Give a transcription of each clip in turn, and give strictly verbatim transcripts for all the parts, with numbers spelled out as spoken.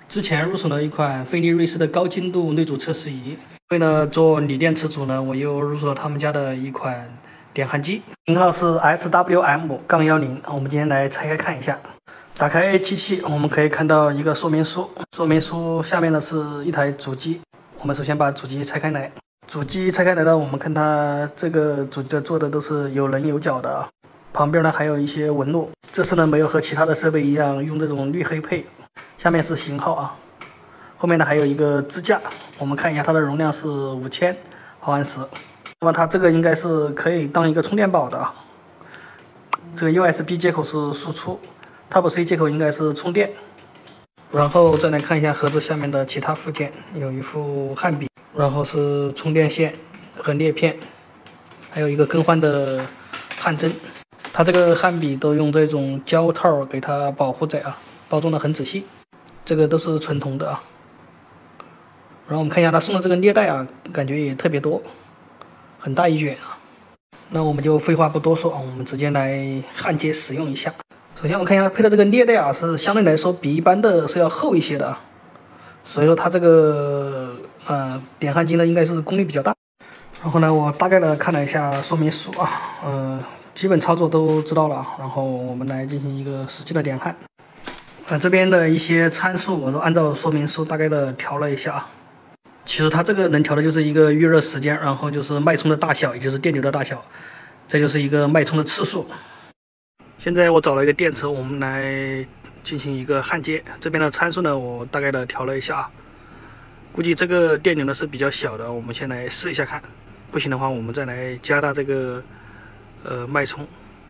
之前入手了一款飞利瑞士的高精度内阻测试仪，为了做锂电池组呢，我又入手了他们家的一款点焊机，型号是 S W M 一零。我们今天来拆开看一下。打开机器，我们可以看到一个说明书，说明书下面呢是一台主机。我们首先把主机拆开来，主机拆开来了，我们看它这个主机的做的都是有棱有角的，旁边呢还有一些纹路。这次呢没有和其他的设备一样用这种绿黑配。下面是型号啊，后面呢还有一个支架，我们看一下它的容量是五千毫安时。那么它这个应该是可以当一个充电宝的。这个 U S B 接口是输出 ，Type C 接口应该是充电。然后再来看一下盒子下面的其他附件，有一副焊笔，然后是充电线和裂片，还有一个更换的焊针。它这个焊笔都用这种胶套给它保护着啊，包装的很仔细。这个都是纯铜的啊。然后我们看一下它送的这个链带啊，感觉也特别多，很大一卷啊。那我们就废话不多说啊，我们直接来焊接使用一下。首先我们看一下它配的这个链带啊，是相对来说比一般的是要厚一些的啊。所以说它这个呃点焊机呢，应该是功率比较大。然后呢，我大概的看了一下说明书啊，呃，基本操作都知道了。然后我们来进行一个实际的点焊。呃，这边的一些参数我都按照说明书大概的调了一下啊。其实它这个能调的就是一个预热时间，然后就是脉冲的大小，也就是电流的大小，这就是一个脉冲的次数。现在我找了一个电池，我们来进行一个焊接。这边的参数呢，我大概的调了一下啊。估计这个电流呢是比较小的，我们先来试一下看。不行的话，我们再来加大这个呃脉冲。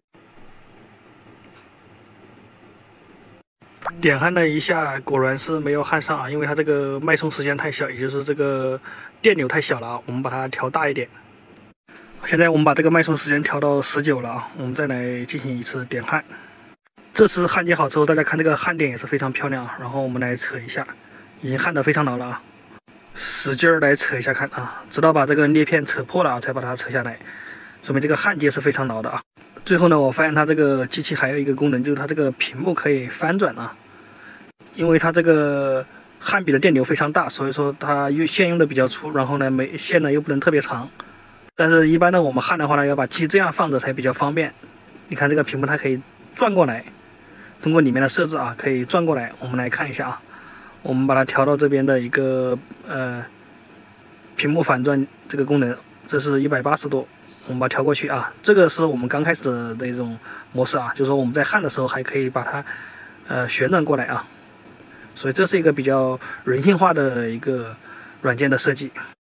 点焊了一下，果然是没有焊上啊，因为它这个脉冲时间太小，也就是这个电流太小了啊。我们把它调大一点。现在我们把这个脉冲时间调到十九了啊，我们再来进行一次点焊。这次焊接好之后，大家看这个焊点也是非常漂亮啊。然后我们来扯一下，已经焊得非常牢了啊，使劲儿来扯一下看啊，直到把这个裂片扯破了啊，才把它扯下来，说明这个焊接是非常牢的啊。最后呢，我发现它这个机器还有一个功能，就是它这个屏幕可以翻转啊。因为它这个焊笔的电流非常大，所以说它用线用的比较粗，然后呢没线呢又不能特别长。但是一般呢我们焊的话呢，要把机这样放着才比较方便。你看这个屏幕它可以转过来，通过里面的设置啊可以转过来。我们来看一下啊，我们把它调到这边的一个呃屏幕反转这个功能，这是一百八十度。我们把它调过去啊，这个是我们刚开始的这种模式啊，就是说我们在焊的时候还可以把它呃旋转过来啊。所以这是一个比较人性化的一个软件的设计。